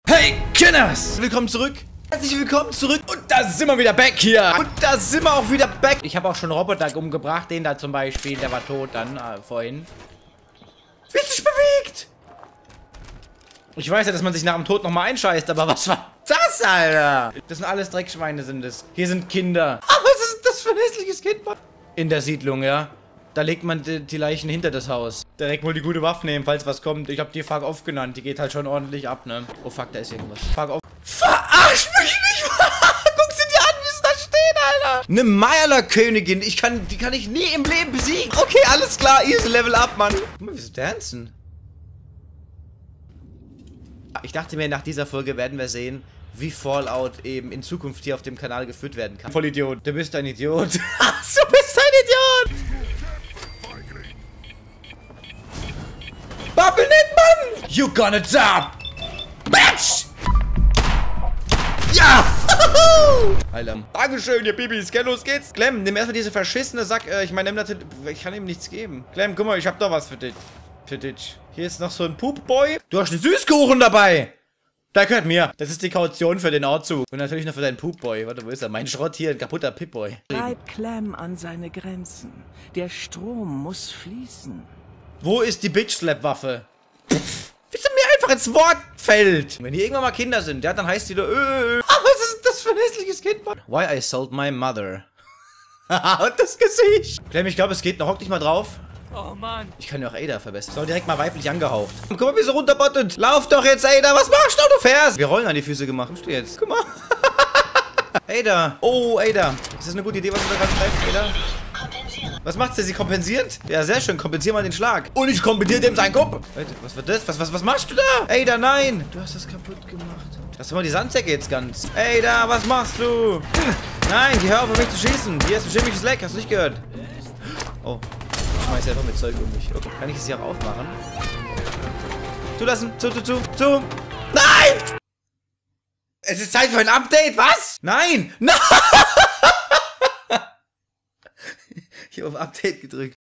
Hey Kinders! Willkommen zurück! Herzlich willkommen zurück! Und da sind wir wieder back hier! Und da sind wir auch wieder back! Ich habe auch schon Roboter umgebracht, den da zum Beispiel, der war tot dann vorhin. Wie ist sich bewegt? Ich weiß ja, dass man sich nach dem Tod nochmal einscheißt, aber was war das, Alter? Das sind alles Dreckschweine, sind es. Hier sind Kinder. Aber was ist das für ein hässliches Kind, Mann? In der Siedlung, ja. Da legt man die Leichen hinter das Haus. Direkt wohl die gute Waffe nehmen, falls was kommt. Ich hab die Fuck off genannt. Die geht halt schon ordentlich ab, ne? Oh fuck, da ist irgendwas. Fuck off. Verarsch mich nicht! Guck sie dir an, wie es da steht, Alter! Eine Meierler-Königin. Die kann ich nie im Leben besiegen. Okay, alles klar. Easy Level up, Mann. Guck mal, wie sie dancen. Ich dachte mir, nach dieser Folge werden wir sehen, wie Fallout eben in Zukunft hier auf dem Kanal geführt werden kann. Vollidiot. Du bist ein Idiot. Du bist ein Idiot! Babbel nicht, Mann! You gonna die! Bitch! Ja! Alter. Dankeschön, ihr Bibis. Gell, los geht's. Clem, nimm erstmal diese verschissene Sack. Ich meine, ich kann ihm nichts geben. Clem, guck mal, ich hab doch was für dich. Hier ist noch so ein Poop-Boy. Du hast einen Süßkuchen dabei. Der gehört mir. Das ist die Kaution für den Ortzug. Und natürlich noch für deinen Poop-Boy. Warte, wo ist er? Mein Schrott hier, ein kaputter Pip-Boy. Treibt Clem an seine Grenzen. Der Strom muss fließen. Wo ist die Bitch-Slap-Waffe? Wie sie mir einfach ins Wort fällt. Wenn hier irgendwann mal Kinder sind, ja, dann heißt die da, Ah, was ist das für ein hässliches Kind, Mann? Why I sold my mother. Und das Gesicht. Clem, ich glaube, es geht noch. Hock dich mal drauf. Oh Mann. Ich kann ja auch Ada verbessern. So, direkt mal weiblich angehaucht. Guck mal, wie sie runterbottet. Lauf doch jetzt, Ada. Was machst du? Du fährst. Wir rollen an die Füße gemacht. Kommst du jetzt? Guck mal. Ada. Oh, Ada. Ist das eine gute Idee, was du da gerade treibst, Ada? Was macht sie? Sie kompensiert? Ja, sehr schön. Kompensier mal den Schlag. Und ich kompensiere dem seinen Kopf. Alter, was wird das? Was machst du da? Ada, nein. Du hast das kaputt gemacht. Lass mal die Sandsäcke jetzt ganz. Ada, was machst du? Nein, geh hör auf mich zu schießen. Hier ist ein chemischen Leck. Hast du nicht gehört? Oh. Ich schmeiß einfach mit Zeug um mich. Okay, kann ich es hier auch aufmachen? Zulassen. Zu. Nein! Es ist Zeit für ein Update. Was? Nein! Nein! Ich habe auf Update gedrückt.